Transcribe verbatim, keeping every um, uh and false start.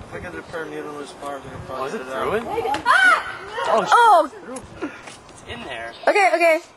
If I get the perm needle in this part, we can probably Oh, is it get it through out. it? Oh! It's in there. Okay, okay.